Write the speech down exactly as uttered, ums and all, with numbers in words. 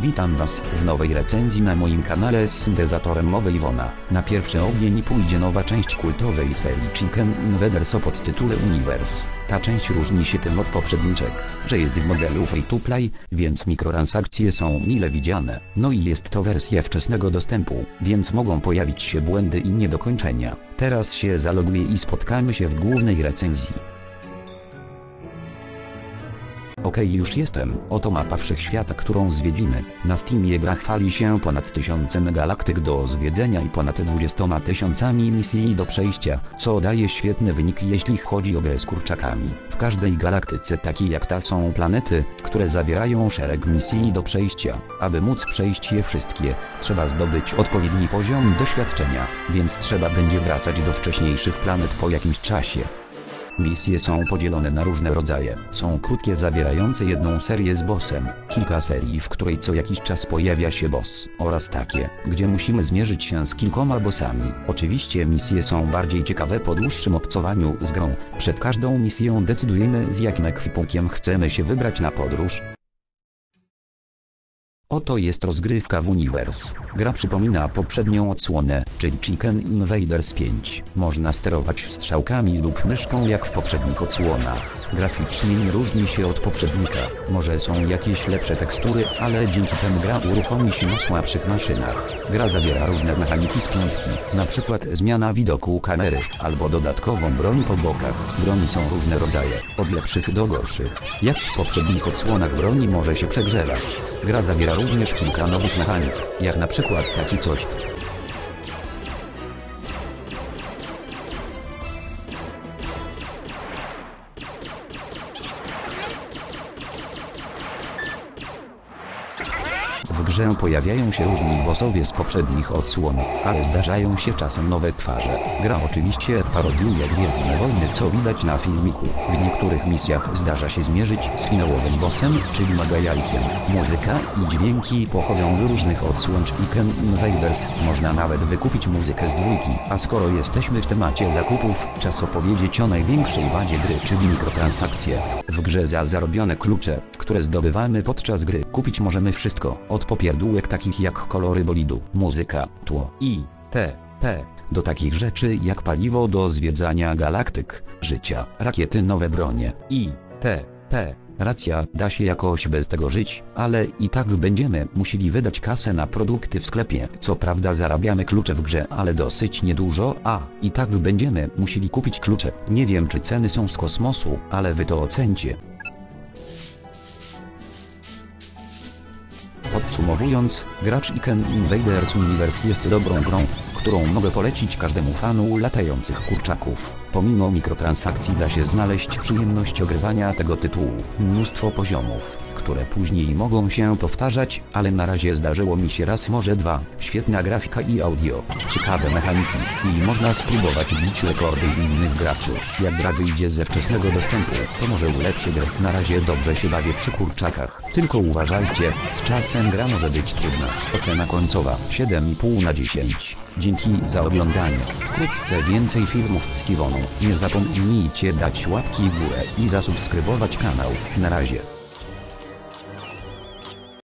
Witam Was w nowej recenzji na moim kanale z syntezatorem mowy Iwona. Na pierwszy ogień pójdzie nowa część kultowej serii Chicken Invaders o podtytule Universe. Ta część różni się tym od poprzedniczek, że jest w modelu free to play, więc mikrotransakcje są mile widziane. No i jest to wersja wczesnego dostępu, więc mogą pojawić się błędy i niedokończenia. Teraz się zaloguję i spotkamy się w głównej recenzji. Okej, okay, już jestem. Oto mapa wszechświata, którą zwiedzimy. Na Steamie gra chwali się ponad tysiącem galaktyk do zwiedzenia i ponad dwudziestoma tysiącami misji do przejścia, co daje świetne wyniki jeśli chodzi o grę z kurczakami. W każdej galaktyce takiej jak ta są planety, które zawierają szereg misji do przejścia. Aby móc przejść je wszystkie, trzeba zdobyć odpowiedni poziom doświadczenia, więc trzeba będzie wracać do wcześniejszych planet po jakimś czasie. Misje są podzielone na różne rodzaje. Są krótkie, zawierające jedną serię z bossem, kilka serii, w której co jakiś czas pojawia się boss, oraz takie, gdzie musimy zmierzyć się z kilkoma bossami. Oczywiście misje są bardziej ciekawe po dłuższym obcowaniu z grą. Przed każdą misją decydujemy, z jakim ekwipunkiem chcemy się wybrać na podróż. Oto jest rozgrywka w Universe. Gra przypomina poprzednią odsłonę, czyli Chicken Invaders pięć. Można sterować strzałkami lub myszką jak w poprzednich odsłonach. Graficznie nie różni się od poprzednika. Może są jakieś lepsze tekstury, ale dzięki temu gra uruchomi się na słabszych maszynach. Gra zawiera różne mechaniki z piątki, na przykład zmiana widoku kamery, albo dodatkową broń po bokach. Broni są różne rodzaje, od lepszych do gorszych. Jak w poprzednich odsłonach broni może się przegrzewać. Gra zawiera również kilka nowych mechanik, jak na przykład taki coś. W grze pojawiają się różni bossowie z poprzednich odsłon, ale zdarzają się czasem nowe twarze. Gra oczywiście parodiuje Gwiezdne Wojny, co widać na filmiku. W niektórych misjach zdarza się zmierzyć z finałowym bossem, czyli Magajajkiem. Muzyka i dźwięki pochodzą z różnych odsłon Chicken Invaders. Można nawet wykupić muzykę z dwójki. A skoro jesteśmy w temacie zakupów, czas opowiedzieć o największej wadzie gry, czyli mikrotransakcje. W grze za zarobione klucze, które zdobywamy podczas gry, kupić możemy wszystko, od popierdółek takich jak kolory bolidu, muzyka, tło i itp. do takich rzeczy jak paliwo do zwiedzania galaktyk, życia, rakiety, nowe bronie itp. Racja, da się jakoś bez tego żyć, ale i tak będziemy musieli wydać kasę na produkty w sklepie. Co prawda zarabiamy klucze w grze, ale dosyć niedużo, a i tak będziemy musieli kupić klucze. Nie wiem, czy ceny są z kosmosu, ale wy to ocencie. Podsumowując, gra Chicken Invaders Universe jest dobrą grą, którą mogę polecić każdemu fanu latających kurczaków. Pomimo mikrotransakcji da się znaleźć przyjemność ogrywania tego tytułu. Mnóstwo poziomów, które później mogą się powtarzać, ale na razie zdarzyło mi się raz, może dwa. Świetna grafika i audio, ciekawe mechaniki i można spróbować bić rekordy innych graczy. Jak gra wyjdzie ze wczesnego dostępu, to może ulepszy grę. Na razie dobrze się bawię przy kurczakach. Tylko uważajcie, z czasem gra może być trudna. Ocena końcowa siedem i pół na dziesięć. Dzięki za oglądanie. Wkrótce więcej filmów z Iwoną. Nie zapomnijcie dać łapki w górę i zasubskrybować kanał. Na razie.